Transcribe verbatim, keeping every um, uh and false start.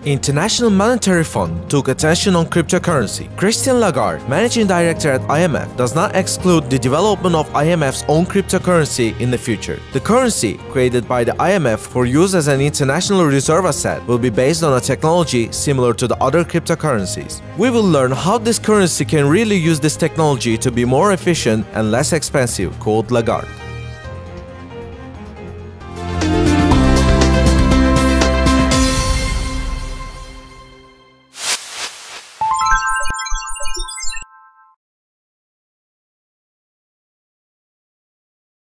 International Monetary Fund took attention on cryptocurrency. Christine Lagarde, managing director at I M F, does not exclude the development of I M F's own cryptocurrency in the future. The currency, created by the I M F for use as an international reserve asset, will be based on a technology similar to the other cryptocurrencies. We will learn how this currency can really use this technology to be more efficient and less expensive, called Lagarde.